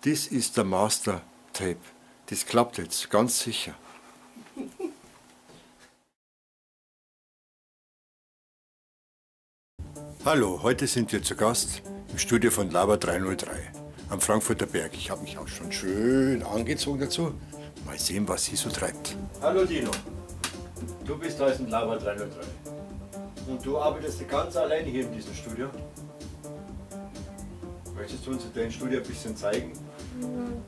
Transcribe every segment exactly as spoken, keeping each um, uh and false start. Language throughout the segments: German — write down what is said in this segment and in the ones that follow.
Das ist der Master Tape. Das klappt jetzt, ganz sicher. Hallo, heute sind wir zu Gast im Studio von Lava drei null drei am Frankfurter Berg. Ich habe mich auch schon schön angezogen dazu. Mal sehen, was sie so treibt. Hallo Dino, du bist da in Lava drei null drei und du arbeitest ganz alleine hier in diesem Studio. Möchtest du uns dein Studio ein bisschen zeigen? Mhm.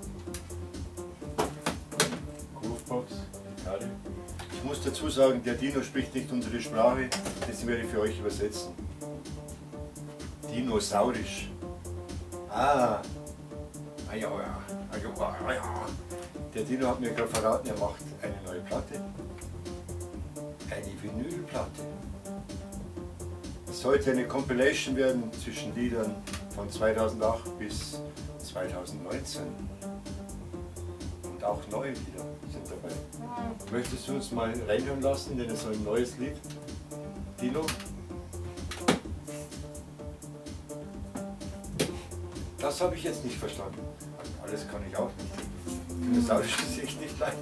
Groovebox, Gitarre. Ich muss dazu sagen, der Dino spricht nicht unsere Sprache, das werde ich für euch übersetzen. Dinosaurisch. Ah, ah ja, ja, ah ja, ah ja. Der Dino hat mir gerade verraten, er macht eine neue Platte. Eine Vinylplatte. Es sollte eine Compilation werden zwischen Liedern von zweitausendacht bis zweitausendneunzehn. Und auch neue Lieder sind dabei. Möchtest du uns mal reinhören lassen, denn es ist ein neues Lied? Dino? Das habe ich jetzt nicht verstanden. Alles kann ich auch nicht. Dinosaurisch ist echt nicht leicht.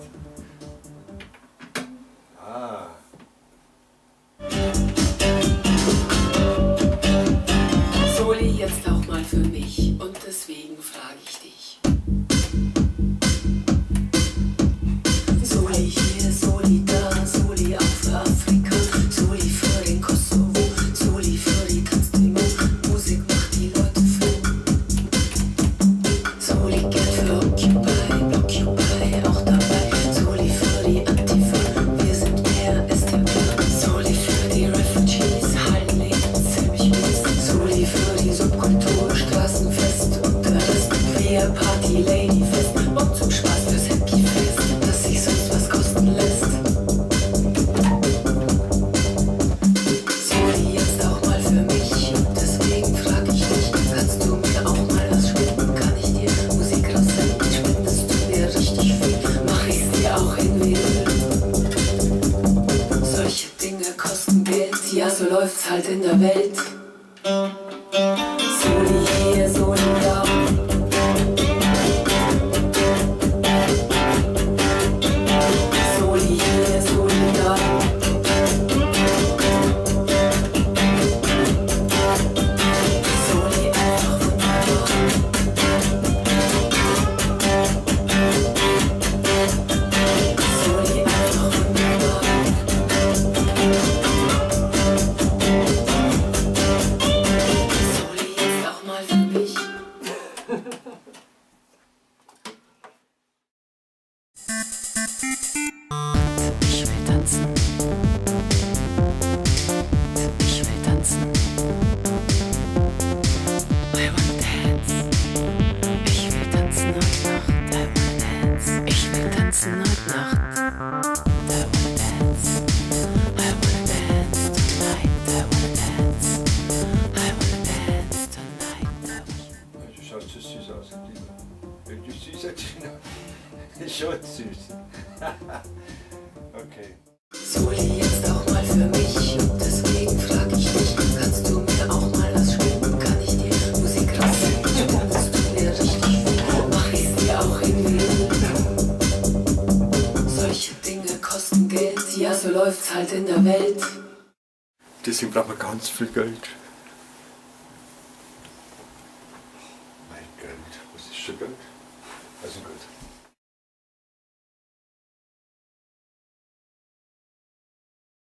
Ah. Soli, jetzt auch mal für mich. Und deswegen frage ich dich. Soli hier, Soli da, Soli auch für Afrika, Soli für den Kosovo, Soli für die Tanzdemo. Musik macht die Leute froh. Soli Geld für Occupy, Occupy auch dabei. Soli für die Antifa, wir sind mehr, ist der Plan. Soli für die Refugees, Hallenleben ziemlich mies. Soli für die Subkultur, Straßenfest und der Rest. Wir Party, Ladyfest und zum Spaß fürs Happy-Fest, dass sich sonst was kosten lässt. Soli jetzt auch mal für mich und deswegen frag ich dich, kannst du mir auch mal was spenden? Kann ich dir Musik raussenden? Spendest du mir richtig viel? Mach ich's dir auch in Vinyl? Solche Dinge kosten Geld, ja so läuft's halt in der Welt. Soli hier, Soli da. Soli hier, Soli da. Soli einfach wunderbar. Soli einfach wunderbar. Soli jetzt auch mal für mich. Ich will tanzen. Ich will tanzen. I wanna dance. Ich will tanzen heute Nacht. I wanna dance. Ich will tanzen heute Nacht. I wanna dance. I wanna dance tonight. I wanna dance. I wanna dance tonight. Du schaust so süß aus, Dino. Wirklich süß, Dino. Ist schon süß. Okay. Soli jetzt auch mal für mich und deswegen frag ich dich, kannst du mir auch mal was spenden? Kann ich dir Musik raussenden? Spendest du mir richtig viel? Mach ich's dir auch in Vinyl? Solche Dinge kosten Geld, ja so läuft's halt in der Welt. Deswegen braucht man ganz viel Geld. Mein Geld, was ist schon Geld? Also gut.